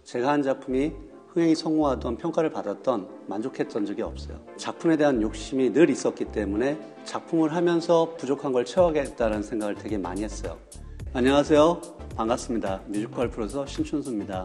제가 한 작품이 흥행이 성공하던 평가를 받았던 만족했던 적이 없어요. 작품에 대한 욕심이 늘 있었기 때문에 작품을 하면서 부족한 걸 채워야겠다는 생각을 되게 많이 했어요. 안녕하세요. 반갑습니다. 뮤지컬 프로듀서 신춘수입니다.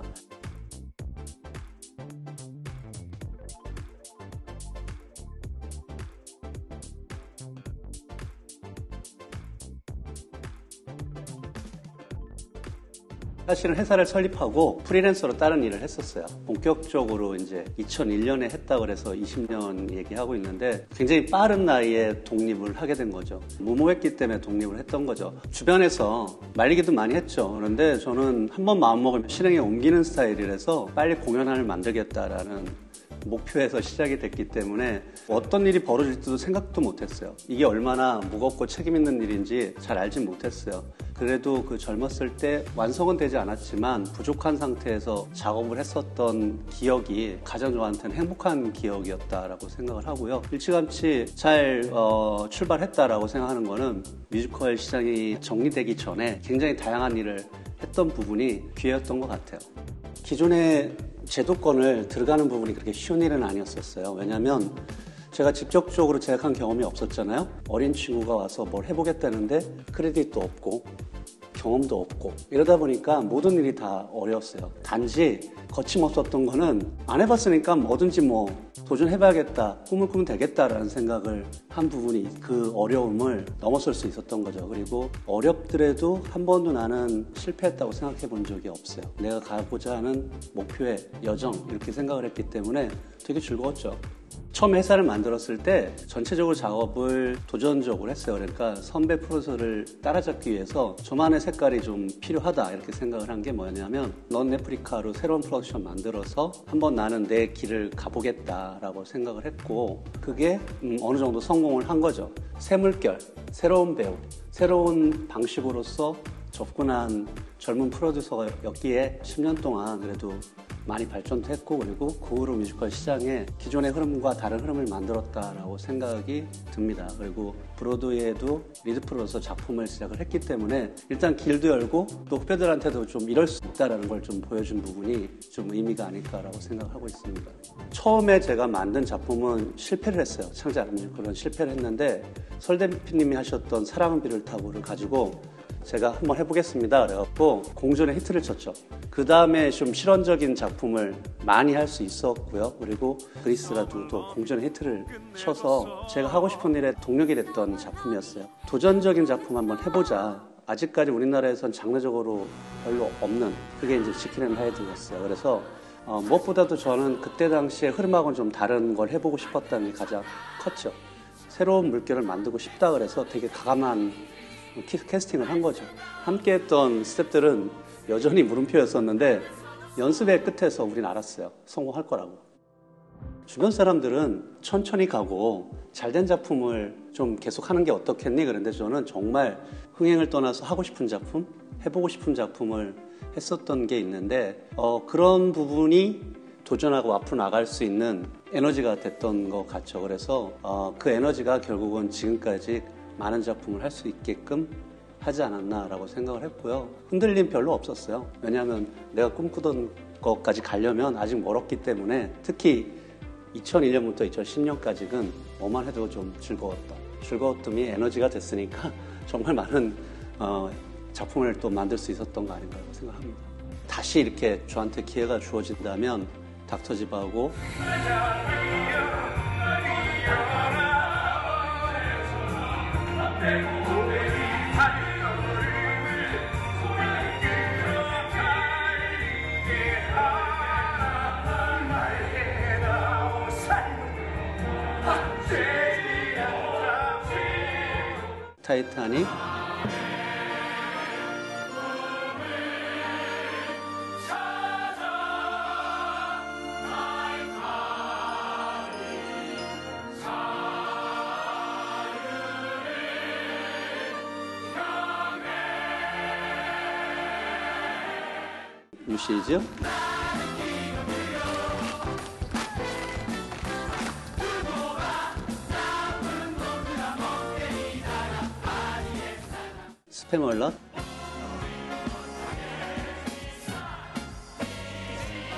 사실은 회사를 설립하고 프리랜서로 다른 일을 했었어요. 본격적으로 이제 2001년에 했다 그래서 20년 얘기하고 있는데 굉장히 빠른 나이에 독립을 하게 된 거죠. 무모했기 때문에 독립을 했던 거죠. 주변에서 말리기도 많이 했죠. 그런데 저는 한번 마음먹으면 실행에 옮기는 스타일이라서 빨리 공연을 만들겠다라는 목표에서 시작이 됐기 때문에 어떤 일이 벌어질지도 생각도 못했어요. 이게 얼마나 무겁고 책임 있는 일인지 잘 알진 못했어요. 그래도 그 젊었을 때 완성은 되지 않았지만 부족한 상태에서 작업을 했었던 기억이 가장 저한테는 행복한 기억이었다라고 생각을 하고요. 일찌감치 잘 출발했다라고 생각하는 거는 뮤지컬 시장이 정리되기 전에 굉장히 다양한 일을 했던 부분이 기회였던 것 같아요. 기존의 제도권을 들어가는 부분이 그렇게 쉬운 일은 아니었었어요. 왜냐하면 제가 직접적으로 제작한 경험이 없었잖아요. 어린 친구가 와서 뭘 해보겠다는데 크레딧도 없고 경험도 없고 이러다 보니까 모든 일이 다 어려웠어요. 단지 거침없었던 거는 안 해봤으니까 뭐든지 도전해봐야겠다, 꿈을 꾸면 되겠다라는 생각을 한 부분이 그 어려움을 넘어설 수 있었던 거죠. 그리고 어렵더라도 한 번도 나는 실패했다고 생각해 본 적이 없어요. 내가 가고자 하는 목표의 여정 이렇게 생각을 했기 때문에 되게 즐거웠죠. 처음 회사를 만들었을 때 전체적으로 작업을 도전적으로 했어요. 그러니까 선배 프로듀서를 따라잡기 위해서 저만의 색깔이 좀 필요하다 이렇게 생각을 한 게 뭐냐면 넌네프리카로 새로운 프로덕션 만들어서 한번 나는 내 길을 가보겠다라고 생각을 했고 그게 어느 정도 성공을 한 거죠. 새 물결, 새로운 배우, 새로운 방식으로서 접근한 젊은 프로듀서였기에 10년 동안 그래도 많이 발전도 했고 그리고 그 후로 뮤지컬 시장에 기존의 흐름과 다른 흐름을 만들었다라고 생각이 듭니다. 그리고 브로드웨이에도 리드 프로로서 작품을 시작을 했기 때문에 일단 길도 열고 또 후배들한테도 좀 이럴 수 있다라는 걸 좀 보여준 부분이 좀 의미가 아닐까라고 생각하고 있습니다. 처음에 제가 만든 작품은 실패를 했어요. 창작 뮤지컬은 실패를 했는데 설 대표님이 하셨던 사랑은 비를 타고를 가지고 제가 한번 해보겠습니다. 그래갖고 공전에 히트를 쳤죠. 그 다음에 좀 실험적인 작품을 많이 할 수 있었고요. 그리고 그리스라도 또 공전에 히트를 쳐서 제가 하고 싶은 일에 동력이 됐던 작품이었어요. 도전적인 작품 한번 해보자. 아직까지 우리나라에선 장르적으로 별로 없는 그게 이제 치킨 앤 하이드였어요. 그래서 무엇보다도 저는 그때 당시에 흐름하고는 좀 다른 걸 해보고 싶었다는 게 가장 컸죠. 새로운 물결을 만들고 싶다 그래서 되게 과감한 캐스팅을 한 거죠. 함께 했던 스태프들은 여전히 물음표였었는데 연습의 끝에서 우린 알았어요. 성공할 거라고. 주변 사람들은 천천히 가고 잘된 작품을 좀 계속하는 게 어떻겠니? 그런데 저는 정말 흥행을 떠나서 하고 싶은 작품, 해보고 싶은 작품을 했었던 게 있는데 그런 부분이 도전하고 앞으로 나갈 수 있는 에너지가 됐던 것 같죠. 그래서 그 에너지가 결국은 지금까지 많은 작품을 할 수 있게끔 하지 않았나라고 생각을 했고요. 흔들림 별로 없었어요. 왜냐하면 내가 꿈꾸던 것까지 가려면 아직 멀었기 때문에 특히 2001년부터 2010년까지는 뭐만 해도 좀 즐거웠더니 에너지가 됐으니까 정말 많은 작품을 또 만들 수 있었던 거 아닌가 생각합니다. 다시 이렇게 저한테 기회가 주어진다면 닥터집하고 타이타닉 뉴시즈 스패멀럿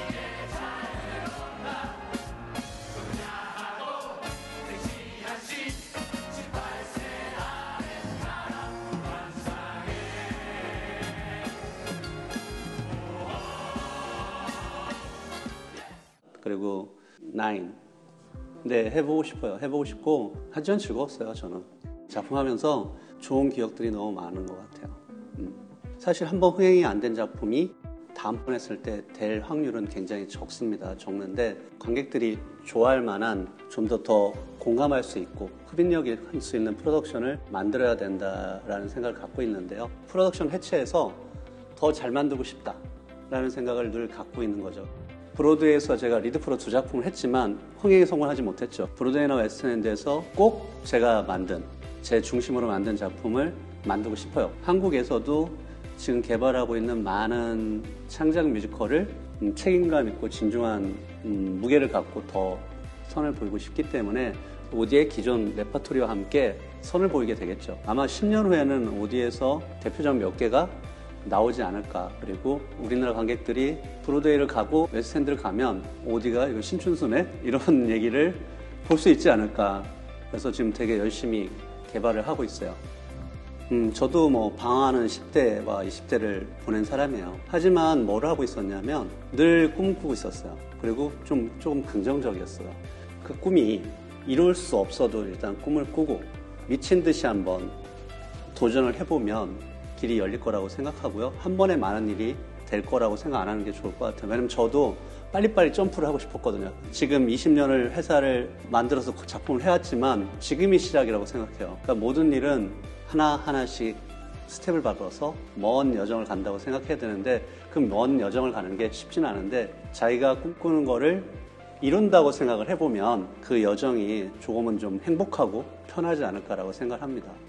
그리고 9. 네, 해보고 싶어요. 해보고 싶고 하지만 즐거웠어요. 저는 작품하면서 좋은 기억들이 너무 많은 것 같아요. 사실 한번 흥행이 안 된 작품이 다음번 했을 때 될 확률은 굉장히 적습니다. 적는데 관객들이 좋아할 만한 좀 더 공감할 수 있고 흡인력이 할 수 있는 프로덕션을 만들어야 된다라는 생각을 갖고 있는데요. 프로덕션 해체해서 더 잘 만들고 싶다라는 생각을 늘 갖고 있는 거죠. 브로드웨이에서 제가 리드 프로 2작품을 했지만 흥행에 성공하지 못했죠. 브로드웨이나 웨스트엔드에서 꼭 제가 만든 제 중심으로 만든 작품을 만들고 싶어요. 한국에서도 지금 개발하고 있는 많은 창작 뮤지컬을 책임감 있고 진중한 무게를 갖고 더 선을 보이고 싶기 때문에 오디의 기존 레퍼토리와 함께 선을 보이게 되겠죠. 아마 10년 후에는 오디에서 대표작 몇 개가 나오지 않을까. 그리고 우리나라 관객들이 브로드웨이를 가고 웨스트엔드를 가면 오디가 이거 신춘수네? 이런 얘기를 볼 수 있지 않을까. 그래서 지금 되게 열심히 개발을 하고 있어요. 저도 뭐 방황하는 10대와 20대를 보낸 사람이에요. 하지만 뭘 하고 있었냐면 늘 꿈꾸고 있었어요. 그리고 조금 긍정적이었어요. 그 꿈이 이룰 수 없어도 일단 꿈을 꾸고 미친 듯이 한번 도전을 해보면 길이 열릴 거라고 생각하고요. 한 번에 많은 일이 될 거라고 생각 안 하는 게 좋을 것 같아요. 왜냐면 저도 빨리빨리 점프를 하고 싶었거든요. 지금 20년을 회사를 만들어서 작품을 해왔지만 지금이 시작이라고 생각해요. 그러니까 모든 일은 하나하나씩 스텝을 밟아서 먼 여정을 간다고 생각해야 되는데 그 먼 여정을 가는 게 쉽지는 않은데 자기가 꿈꾸는 거를 이룬다고 생각을 해보면 그 여정이 조금은 좀 행복하고 편하지 않을까라고 생각합니다.